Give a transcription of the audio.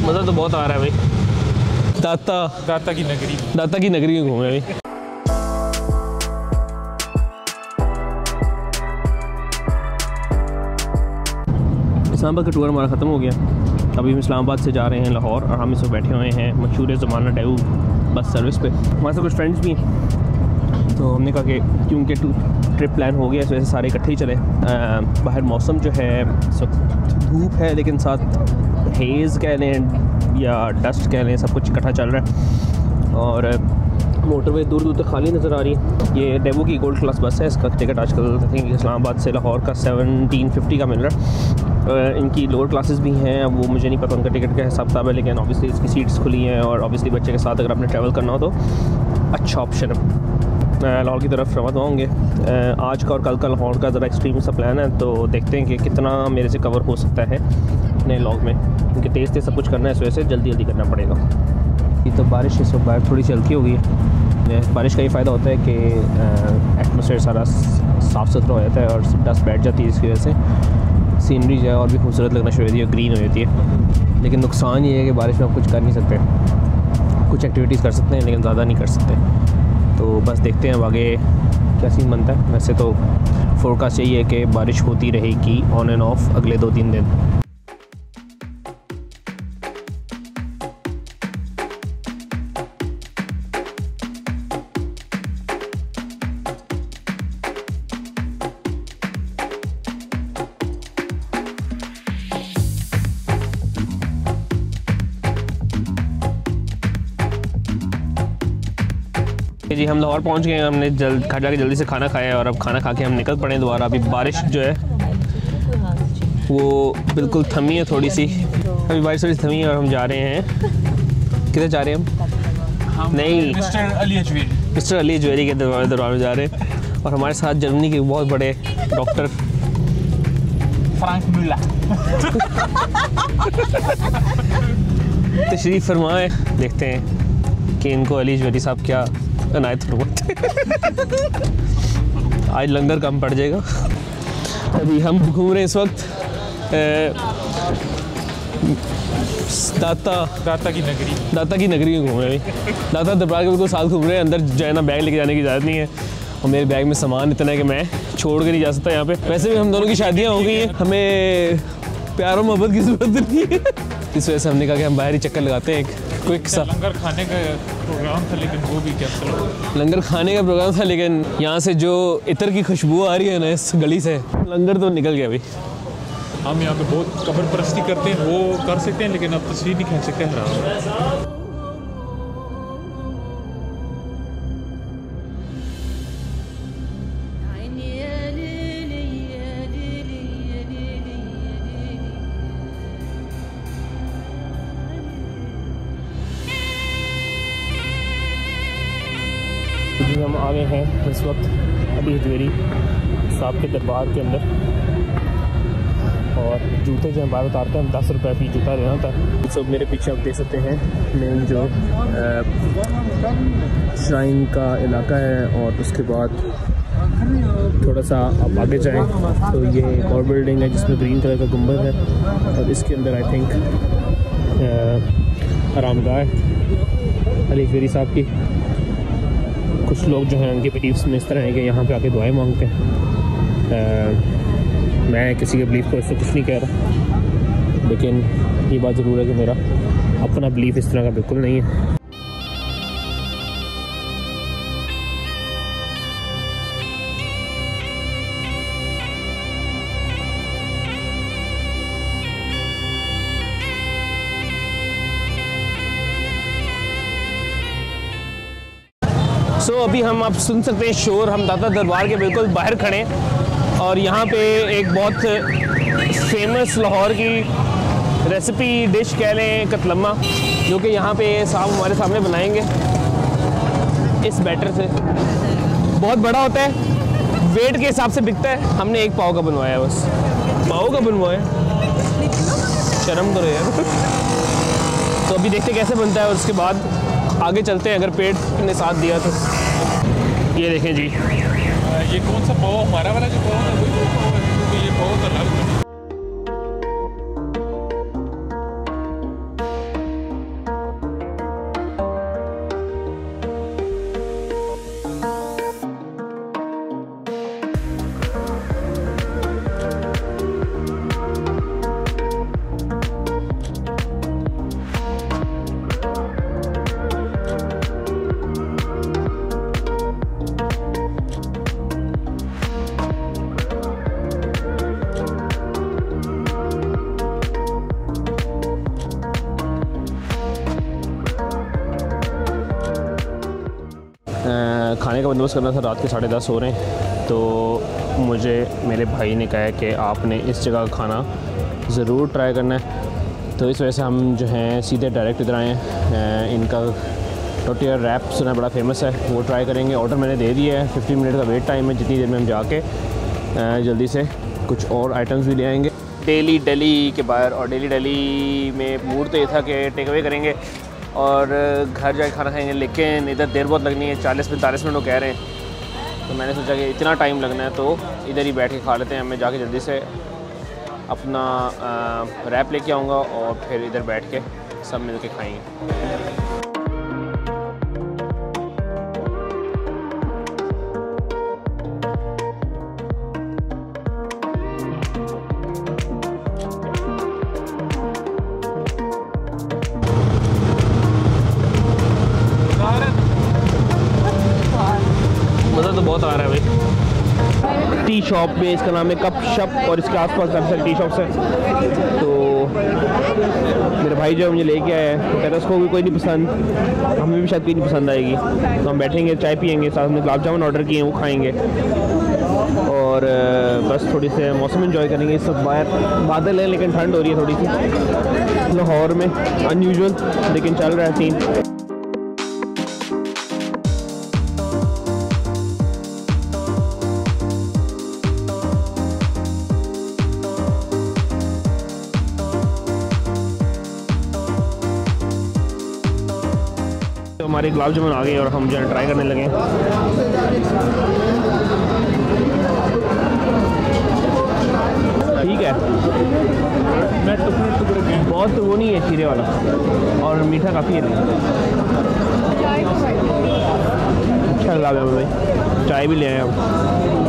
मज़ा तो बहुत आ रहा है भाई। दाता की नगरी में घूम रहे हैं भाई। इस्लामाबाद का टूर हमारा ख़त्म हो गया। अभी हम इस्लामाबाद से जा रहे हैं लाहौर और हम इसमें बैठे हुए हैं मशहूर ज़माना डेवू बस सर्विस पे। हमारे साथ कुछ फ्रेंड्स भी हैं, तो हमने कहा कि क्योंकि ट्रिप प्लान हो गया इस वजह से सारे इकट्ठे ही चले। बाहर मौसम जो है धूप है, लेकिन साथ हेज़ कह लें या डस्ट कह लें, सब कुछ इकट्ठा चल रहा है और मोटरवे दूर दूर तक खाली नज़र आ रही है। ये डेवो की गोल्ड क्लास बस है, इसका टिकट आजकल आई थिंक इस्लामाबाद से लाहौर का 1750 का मिल रहा है। इनकी लोअर क्लासेस भी हैं, अब वो मुझे नहीं पता उनका टिकट का हिसाब किताब है, लेकिन ऑब्वियसली इसकी सीट्स खुली हैं और ऑब्वियसली बच्चे के साथ अगर आपने ट्रैवल करना हो तो अच्छा ऑप्शन है। लाहौर की तरफ रवाना होंगे। आज का और कल का लाहौर का ज़रा एक्सट्रीम सा प्लान है, तो देखते हैं कि कितना मेरे से कवर हो सकता है नए लॉग में, क्योंकि तेज़ तेज़ सब कुछ करना है, इस वजह से जल्दी जल्दी करना पड़ेगा। ये तो बारिश इस वक्त बाहर थोड़ी सी हल्की हो गई है। बारिश का ये फ़ायदा होता है कि एटमॉस्फेयर सारा साफ़ सुथरा हो जाता है और डस्ट बैठ जाती है, इसकी वजह से सीनरी जो है और भी खूबसूरत लगना शुरू होती है, ग्रीन हो जाती है। लेकिन नुकसान ये है कि बारिश में आप कुछ कर नहीं सकते, कुछ एक्टिविटीज़ कर सकते हैं लेकिन ज़्यादा नहीं कर सकते। तो बस देखते हैं अब आगे क्या सीन बनता है। वैसे तो फोरकास्ट यही है कि बारिश होती रहेगी ऑन एंड ऑफ अगले 2-3 दिन। जी हम लाहौर पहुंच गए हैं। हमने घर जाके जल्दी से खाना खाया है और अब खाना खा के हम निकल पड़े दोबारा। अभी बारिश जो है वो बिल्कुल थमी है थोड़ी सी, अभी बारिश थोड़ी थमी है और हम जा रहे हैं। किधर जा रहे हैं हम? नहीं, मिस्टर अली ज्वेलरी के दरबार में जा रहे हैं और हमारे साथ जर्मनी के बहुत बड़े डॉक्टर फ्रैंक मुller तशरीफ़ फरमाए। देखते हैं कि इनको अली ज्वेलरी साहब क्या अनायत फरमाते। आज लंगर कम पड़ जाएगा। अभी हम घूम रहे हैं इस वक्त दाता की नगरी में घूम रहे हैं। दाता दरबार के बिल्कुल साथ घूम रहे हैं। अंदर जो है ना बैग लेके जाने की इजाज़त नहीं है और मेरे बैग में सामान इतना है कि मैं छोड़ के नहीं जा सकता यहाँ पे। वैसे भी हम दोनों की शादियाँ हो गई हैं, हमें प्यार और मोहब्बत की ज़रूरत नहीं है। इस वजह से हमने कहा कि हम बाहर ही चक्कर लगाते हैं, एक क्विक सा। लंगर खाने का प्रोग्राम था लेकिन वो भी कैंसिल हो गया। लंगर खाने का प्रोग्राम था लेकिन यहाँ से जो इतर की खुशबू आ रही है ना इस गली से, लंगर तो निकल गया भाई। हम यहाँ पे बहुत कब्र परस्ती करते हैं, वो कर सकते हैं लेकिन अब तस्वीर नहीं खींच सकते हराम। हम आ गए हैं इस वक्त अली ज्वेलरी साहब के दरबार के अंदर और जूते जो हैं बाहर उतारते हैं, 10 रुपये फी जूता देना था। सब मेरे पीछे आप देख सकते हैं मेन जो श्राइन का इलाका है और उसके बाद थोड़ा सा आप आगे जाएं तो ये एक और बिल्डिंग है जिसमें ग्रीन कलर का गुंबद है और इसके अंदर आई थिंक आरामगाह है अली ज्वेलरी साहब की। कुछ लोग जो हैं उनके बिलीव्स में इस तरह है कि यहाँ पे आके दुआएं मांगते हैं। मैं किसी के बिलीफ को इससे कुछ नहीं कह रहा, लेकिन ये बात ज़रूर है कि मेरा अपना बिलीफ इस तरह का बिल्कुल नहीं है। अभी हम आप सुन सकते हैं शोर, हम दाता दरबार के बिल्कुल बाहर खड़े और यहाँ पे एक बहुत फेमस लाहौर की रेसिपी डिश कह लें कतलम्मा, जो कि यहाँ पे साहब हमारे सामने बनाएंगे इस बैटर से। बहुत बड़ा होता है, वेट के हिसाब से बिकता है। हमने एक पाव का बनवाया, बस पाव का बनवाया, शर्म करो यार। तो अभी देखते कैसे बनता है और उसके बाद आगे चलते हैं, अगर पेट ने साथ दिया तो। ये देखें जी, ये कौन सा पाव? हमारा वाला जो पाव है वही पाव है, क्योंकि ये पाव तो अलग है। खाने का बंदोबस्त करना था। रात के 10:30 हो रहे हैं, तो मुझे मेरे भाई ने कहा है कि आपने इस जगह का खाना ज़रूर ट्राई करना है। तो इस वजह से हम जो हैं सीधे डायरेक्ट इधर आए हैं। इनका टोटिया रैप सुना बड़ा फेमस है, वो ट्राई करेंगे। ऑर्डर मैंने दे दिया है, 15 मिनट का वेट टाइम है। जितनी देर में हम जाके जल्दी से कुछ और आइटम्स भी ले आएंगे। डेली दिल्ली के बाहर, और दिल्ली में मूड तो ये था कि टेक अवे करेंगे और घर जाके खाना खाएंगे, लेकिन इधर देर बहुत लगनी है, 40-45 मिनट वो कह रहे हैं। तो मैंने सोचा कि इतना टाइम लगना है तो इधर ही बैठ के खा लेते हैं। मैं जाके जल्दी से अपना रैप लेके आऊँगा और फिर इधर बैठ के सब मिल के खाएँगे। मज़ा तो बहुत आ रहा है भाई। टी शॉप में, इसका नाम है कप शप, और इसके आसपास काफ़ी सारी टी शॉप्स हैं। तो मेरा भाई जो मुझे लेके आया है, तो कहता है उसको भी कोई नहीं पसंद, हमें भी शायद कोई नहीं पसंद आएगी। तो हम बैठेंगे, चाय पियेंगे, साथ में गुलाब जामुन ऑर्डर किए हैं, वो खाएंगे और बस थोड़ी से मौसम एंजॉय करेंगे। इस सब बाहर बादल है लेकिन ठंड हो रही है थोड़ी सी लाहौर में, अनयूजुअल, लेकिन चल रहा है सीन। हमारे गुलाब जामुन आ गए और हम जो है ट्राई करने लगे। ठीक है, बहुत वो नहीं है शीरे वाला, और मीठा काफ़ी है। अच्छा गुलाब जामुन भाई, चाय भी ले आए हम।